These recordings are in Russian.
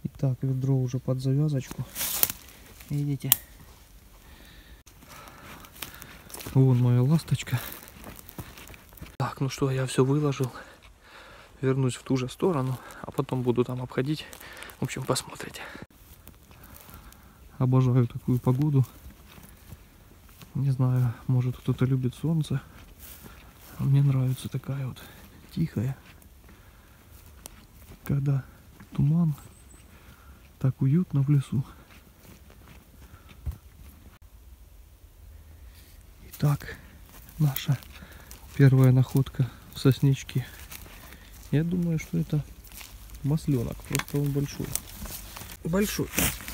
Итак, ведро уже под завязочку. Видите? Вон моя ласточка. Так, ну что, я все выложил. Вернусь в ту же сторону, а потом буду там обходить. В общем, посмотрите. Обожаю такую погоду. Не знаю, может кто-то любит солнце. А мне нравится такая вот тихая. Когда туман, так уютно в лесу. Итак, наша первая находка в сосничке. Я думаю, что это масленок, просто он большой. Большой.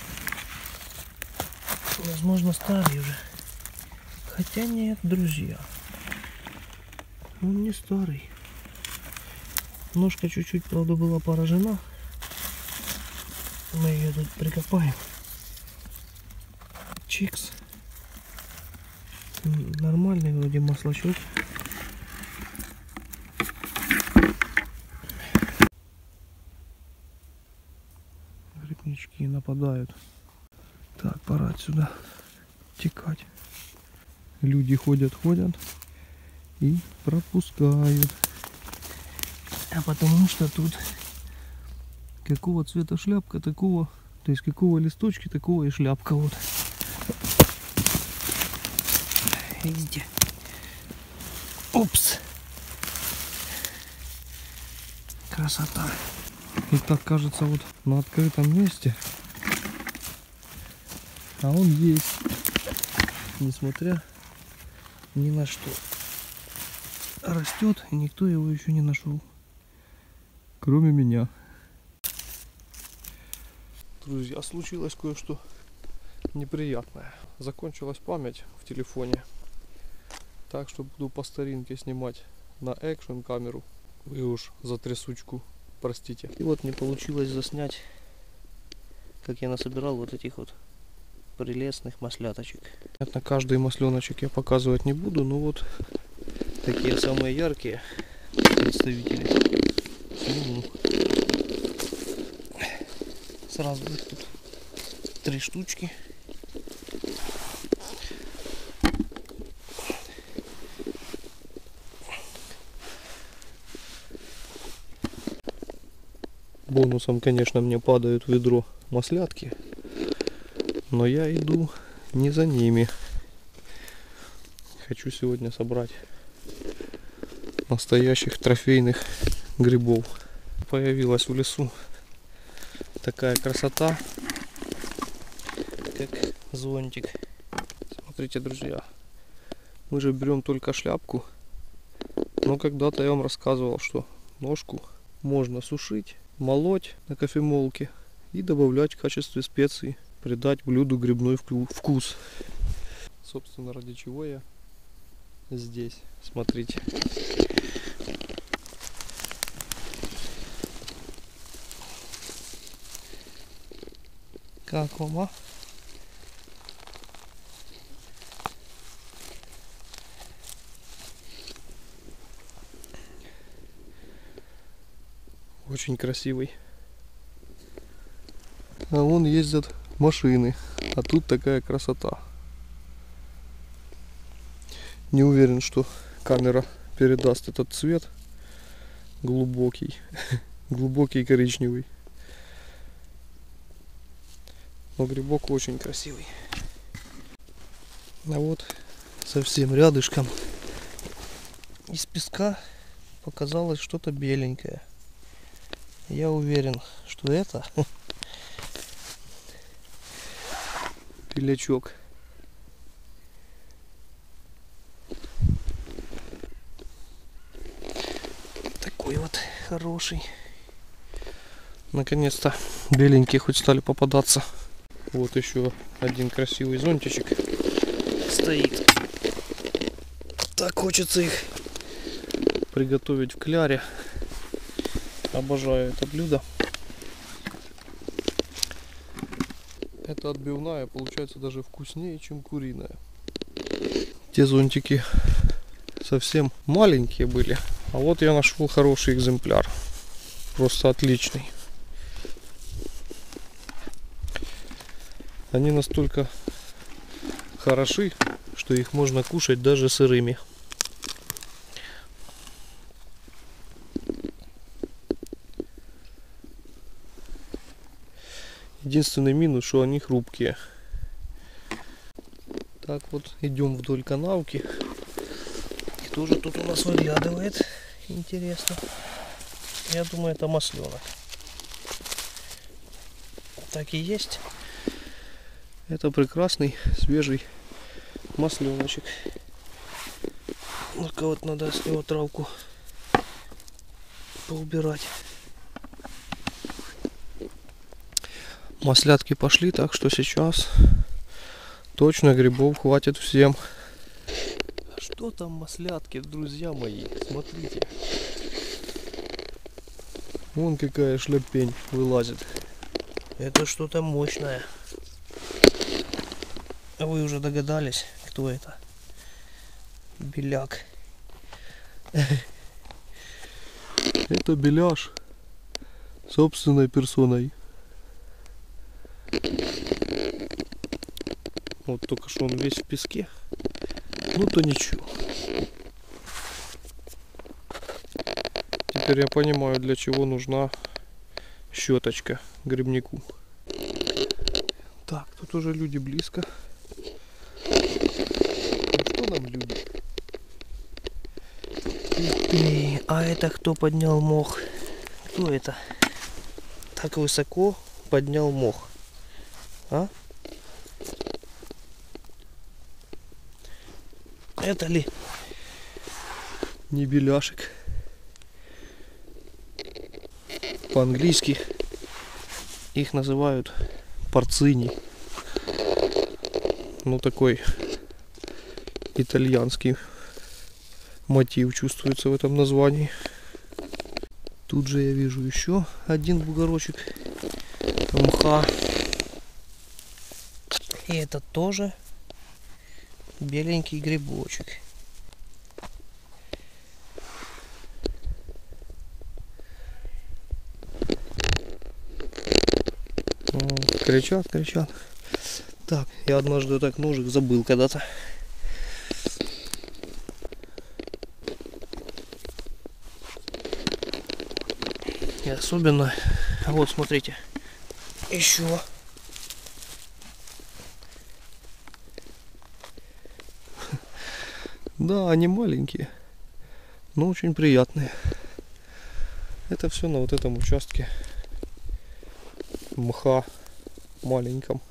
Возможно, старый уже. Хотя нет, друзья. Он не старый. Ножка чуть-чуть, правда, была поражена. Мы ее тут прикопаем. Чикс. Нормальный вроде маслачок. Грибнички нападают. Так, пора отсюда текать. Люди ходят и пропускают. А потому что тут какого цвета шляпка, такого, то есть какого листочки, такого и шляпка вот. Видите? Опс! Красота! И так кажется вот на открытом месте. А он есть. Несмотря ни на что. Растет, и никто его еще не нашел. Кроме меня. Друзья, случилось кое-что неприятное. Закончилась память в телефоне. Так что буду по старинке снимать на экшн камеру. Вы уж за трясучку простите. И вот не получилось заснять, как я насобирал вот этих вот прелестных масляточек. На каждый масленочек я показывать не буду, но вот такие самые яркие представители сниму. Сразу их тут 3 штучки. Бонусом, конечно, мне падают в ведро маслятки, но я иду не за ними. Хочу сегодня собрать настоящих трофейных грибов. Появилась в лесу такая красота, как зонтик. Смотрите, друзья, мы же берем только шляпку, но когда-то я вам рассказывал, что ножку можно сушить, молоть на кофемолке и добавлять в качестве специй, придать блюду грибной вкус. Собственно, ради чего я здесь. Смотрите. Как вам, а? Очень красивый. А вон ездят машины, а тут такая красота. Не уверен, что камера передаст этот цвет глубокий, глубокий коричневый. Но грибок очень красивый. А вот совсем рядышком из песка показалось что-то беленькое. Я уверен, что это белячок. Такой вот хороший. Наконец-то беленькие хоть стали попадаться. Вот еще один красивый зонтичек стоит. Так хочется их приготовить в кляре. Обожаю это блюдо. Это отбивная получается даже вкуснее, чем куриная. Те зонтики совсем маленькие были, а вот я нашел хороший экземпляр. Просто отличный. Они настолько хороши, что их можно кушать даже сырыми. Единственный минус, что они хрупкие. Так вот, идем вдоль канавки. Кто же тут у нас выглядывает? Интересно. Я думаю, это масленок. Так и есть. Это прекрасный свежий масленочек. Только вот надо с него травку поубирать. Маслятки пошли, так что сейчас точно грибов хватит всем. Что там маслятки, друзья мои? Смотрите. Вон какая шляпень вылазит. Это что-то мощное. А вы уже догадались, кто это? Беляк. Это беляш собственной персоной. Вот только что он весь в песке. Ну то ничего. Теперь я понимаю, для чего нужна щеточка грибнику. Так, тут уже люди близко. Ну, что нам люди? А это кто поднял мох? Кто это? Так высоко поднял мох. А? Это ли не беляшек? По-английски их называют порцини. Ну такой итальянский мотив чувствуется в этом названии. Тут же я вижу еще один бугорочек мха. И это тоже беленький грибочек. Кричат, кричат. Так, я однажды так ножик забыл когда-то. И особенно, вот смотрите, еще. Да, они маленькие, но очень приятные. Это все на вот этом участке мха маленьком.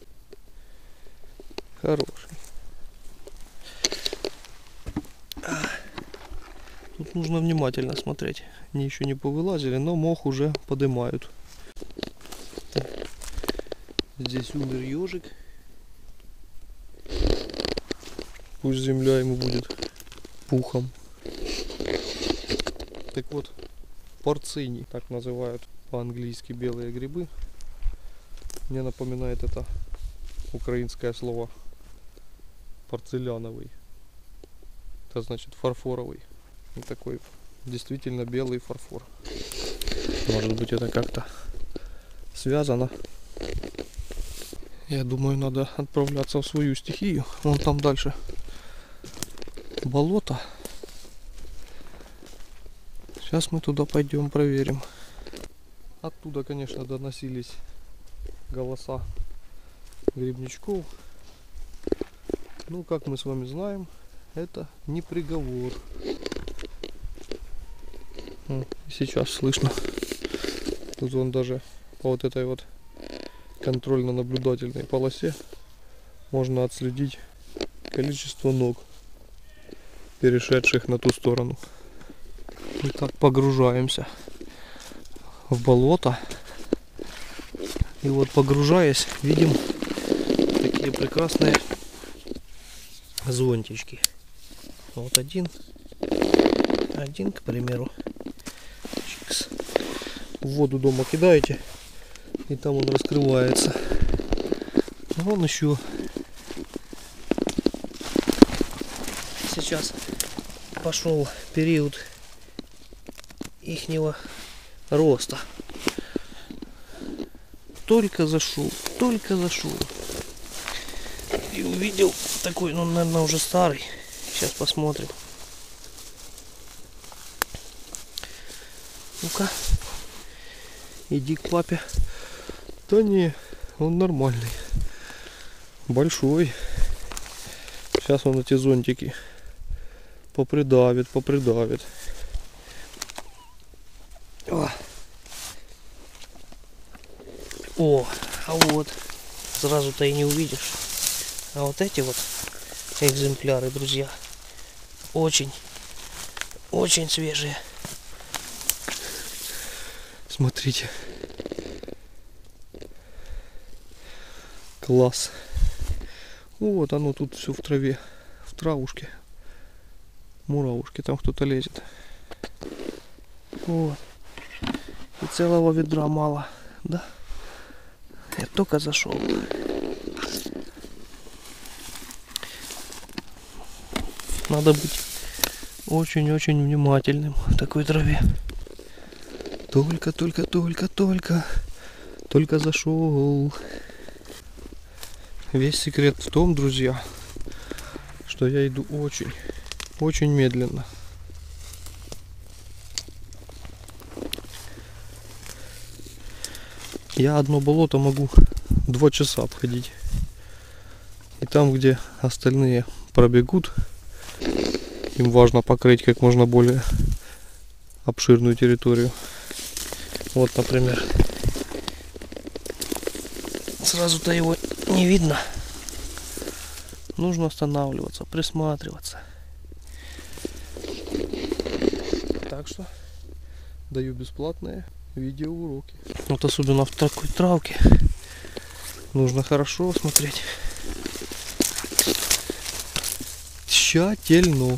Хороший. Тут нужно внимательно смотреть. Они еще не повылазили, но мох уже поднимают. Здесь умер ежик. Пусть земля ему будет пухом. Так вот, порцини, так называют по-английски белые грибы. Мне напоминает это украинское слово порцеляновый. Это значит фарфоровый. И такой действительно белый фарфор. Может быть, это как-то связано. Я думаю, надо отправляться в свою стихию. Вон там дальше болото. Сейчас мы туда пойдем проверим. Оттуда, конечно, доносились голоса грибничков. Ну, как мы с вами знаем, это не приговор. Сейчас слышно. Тут он даже по вот этой вот контрольно-наблюдательной полосе можно отследить количество ног, перешедших на ту сторону. Итак, погружаемся в болото. И вот, погружаясь, видим такие прекрасные зонтички. Вот один, к примеру. Чикс. В воду дома кидаете, и там он раскрывается. А вон еще. Сейчас пошел период ихнего роста. Только зашел. И увидел такой, ну, наверное, уже старый. Сейчас посмотрим. Ну-ка. Иди к папе. Да не, он нормальный. Большой. Сейчас он эти зонтики попридавит. О, а вот. Сразу-то и не увидишь. А вот эти вот экземпляры, друзья, очень свежие. Смотрите. Класс. Вот оно тут все в траве. В травушке. Муравушки. Там кто-то лезет. Вот. И целого ведра мало. Да? Я только зашел. Надо быть очень-очень внимательным в такой траве. Только зашел. Весь секрет в том, друзья, что я иду очень медленно. Я одно болото могу 2 часа обходить. И там, где остальные пробегут, им важно покрыть как можно более обширную территорию. Вот, например. Сразу-то его не видно. Нужно останавливаться, присматриваться. Так что даю бесплатные видеоуроки. Вот особенно в такой травке нужно хорошо смотреть. Тщательно.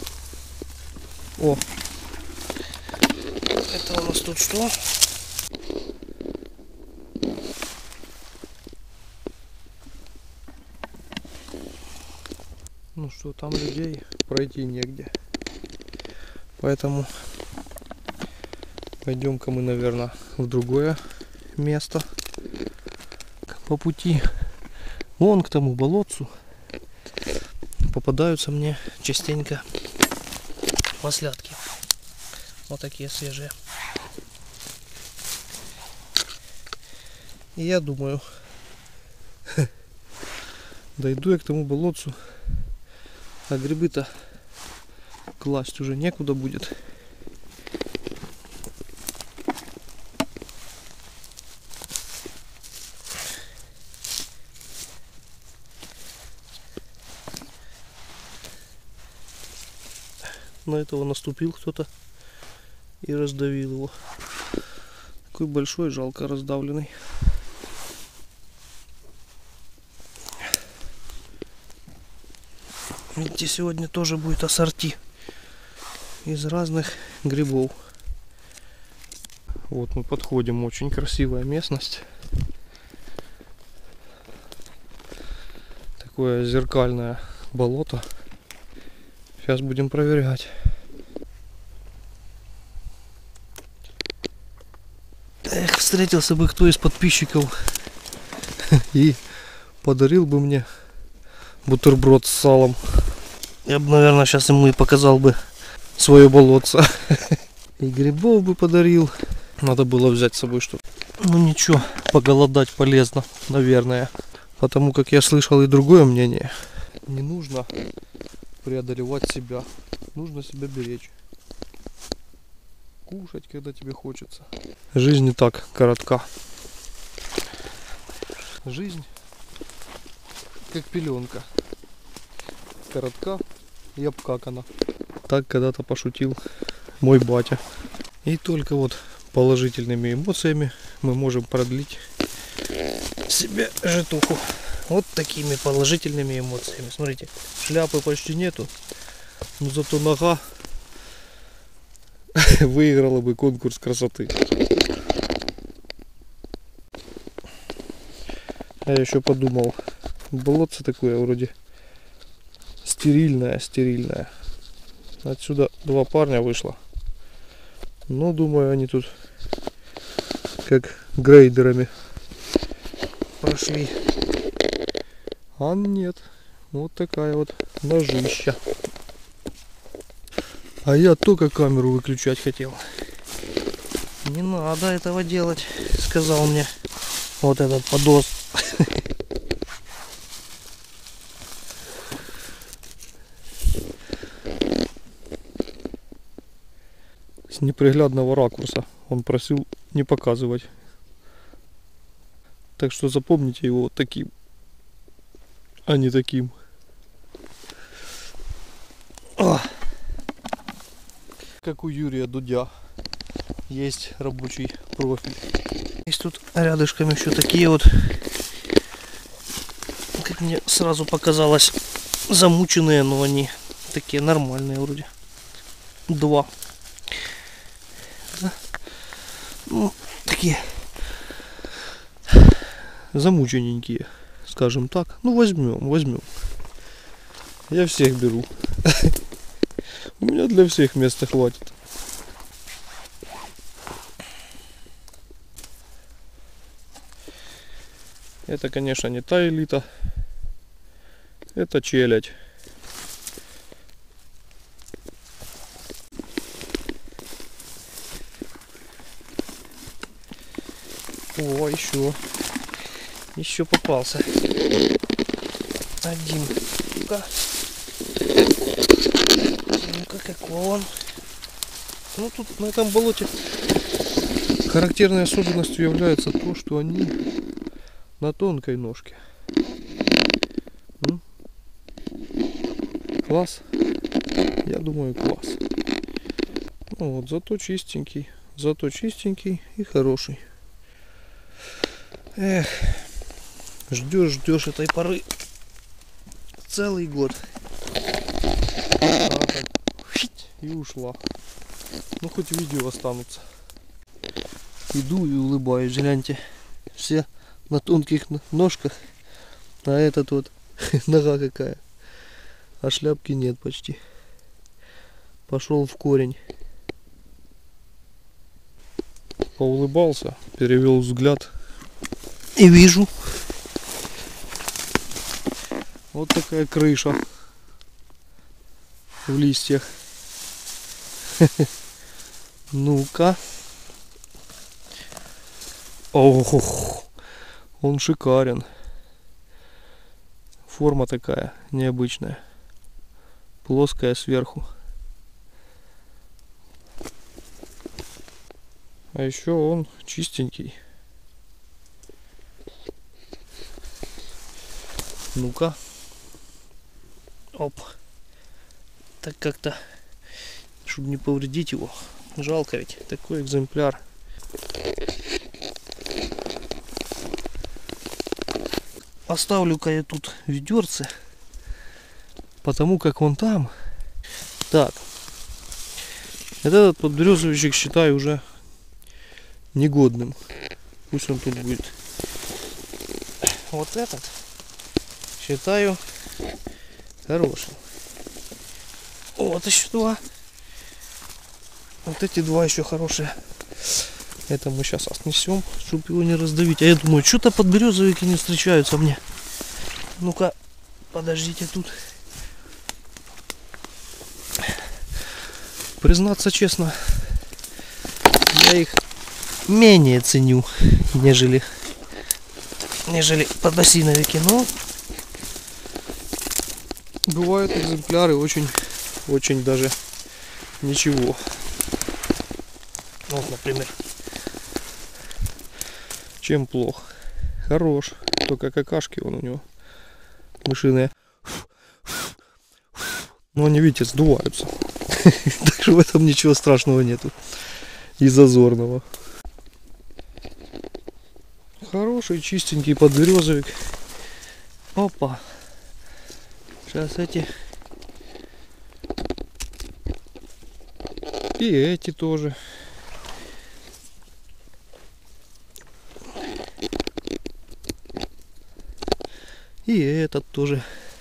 О, Это у нас тут что? ну что, там людей пройти негде. Поэтому пойдем-ка мы, наверное, в другое место по пути. Вон к тому болотцу Попадаются мне частенько маслятки. Вот такие свежие. И я думаю, дойду я к тому болотцу, а грибы-то класть уже некуда будет. На этого наступил кто-то и раздавил его. Такой большой, жалко раздавленный. Видите, сегодня тоже будет ассорти из разных грибов. Вот мы подходим, очень красивая местность. Такое зеркальное болото. Сейчас будем проверять. Эх, встретился бы кто из подписчиков И подарил бы мне бутерброд с салом. я бы, наверное, сейчас ему и показал бы. Свое болотце. И грибов бы подарил. Надо было взять с собой что-то. Ну ничего, Поголодать полезно, наверное. Потому как я слышал и другое мнение. Не нужно преодолевать себя. Нужно себя беречь. Кушать, когда тебе хочется. Жизнь не так коротка. Жизнь как пеленка. Коротка и обкакана. Так когда-то пошутил мой батя. И только вот положительными эмоциями мы можем продлить себе житуху. Вот такими положительными эмоциями. Смотрите, шляпы почти нету, но зато нога выиграла бы конкурс красоты. Я еще подумал, болотце такое вроде стерильное. Отсюда 2 парня вышло. Но думаю, они тут как грейдерами прошли. А нет. Вот такая вот ножища. А я только камеру выключать хотел. Не надо этого делать, сказал мне вот этот подос. С неприглядного ракурса он просил не показывать. Так что запомните его вот таким, а не таким. Как у Юрия Дудя есть рабочий профиль. Есть тут рядышком еще такие вот, как мне сразу показалось, замученные, но они такие нормальные вроде. 2. Да. Ну, такие Замучененькие, скажем так. Ну возьмем. Я всех беру. У меня для всех места хватит. Это, конечно, не та элита. Это челядь. О, еще попался один. Ну-ка, какой он? Ну тут на этом болоте характерной особенностью является то, что они на тонкой ножке. Класс? Я думаю, класс. Ну вот, зато чистенький и хороший. Эх, ждешь этой поры целый год. И ушла. Ну хоть видео останутся. Иду и улыбаюсь, гляньте. Все на тонких ножках. А этот вот нога какая. А шляпки нет почти. Пошел в корень. Поулыбался, перевел взгляд. И вижу. Вот такая крыша в листьях. Ну-ка. Ох, он шикарен. Форма такая необычная. Плоская сверху. А еще он чистенький. Ну-ка. Оп. Так как-то, чтобы не повредить его. Жалко ведь, такой экземпляр. Оставлю-ка я тут ведерце, потому как он там. Так. Этот подберезовичек считаю уже негодным. Пусть он тут будет. Вот этот считаю хорошим. Вот еще 2. Вот эти 2 еще хорошие. Это мы сейчас отнесем, чтобы его не раздавить. А я думаю, что-то подберезовики не встречаются мне. Ну-ка, подождите тут. Признаться честно, я их менее ценю, нежели подосиновики. Но бывают экземпляры очень даже ничего. вот, например. Чем плох? Хорош. Только какашки он у него мышиные. Но они, видите, сдуваются. Так что в этом ничего страшного нету. И зазорного. Хороший, чистенький подберезовик. Опа. Сейчас эти. И эти тоже. И этот тоже.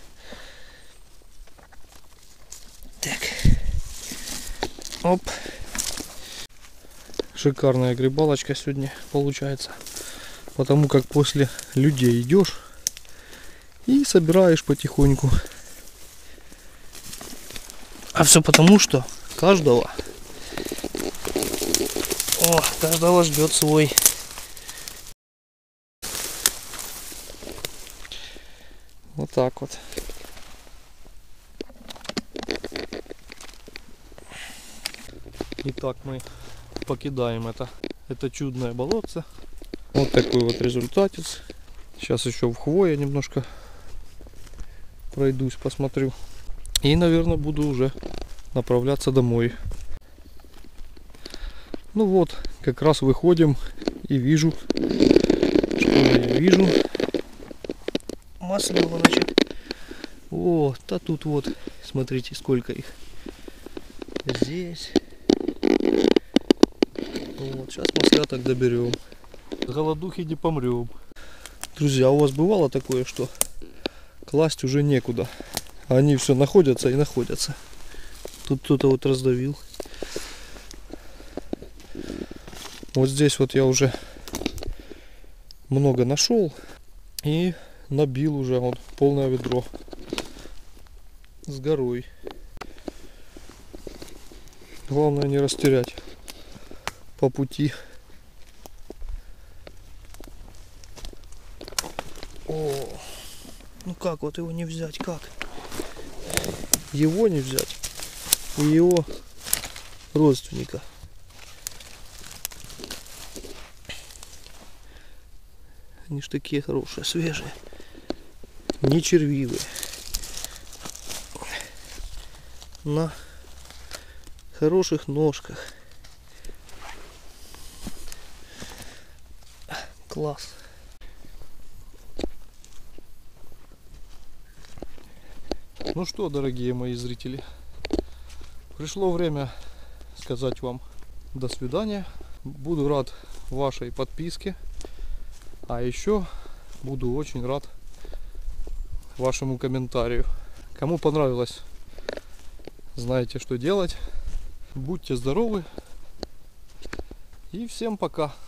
Так. Оп. Шикарная грибалочка сегодня получается. Потому как после людей идешь И собираешь потихоньку. А все потому, что каждого ждет свой. Вот так вот. Итак, мы покидаем это чудное болотце. Вот такой вот результатец. Сейчас еще в хвое немножко пройдусь, посмотрю. И, наверное, буду уже направляться домой. Ну вот, как раз выходим и вижу, что я вижу. Маслёва, значит. О, да тут вот, смотрите, сколько их. Здесь. Вот, сейчас масляток доберем. С голодухи не помрем. Друзья, у вас бывало такое, что класть уже некуда? Они все находятся и находятся. Тут кто-то вот раздавил. Вот здесь вот я уже много нашел и набил уже вот полное ведро с горой. Главное не растерять по пути. О, ну как вот его не взять, как? Его не взять и его родственника. Они ж такие хорошие, свежие. Не червивые. На хороших ножках. Класс. Ну что, дорогие мои зрители, пришло время сказать вам до свидания. Буду рад вашей подписке. А еще буду очень рад вашему комментарию. Кому понравилось, знаете, что делать. Будьте здоровы. И всем пока.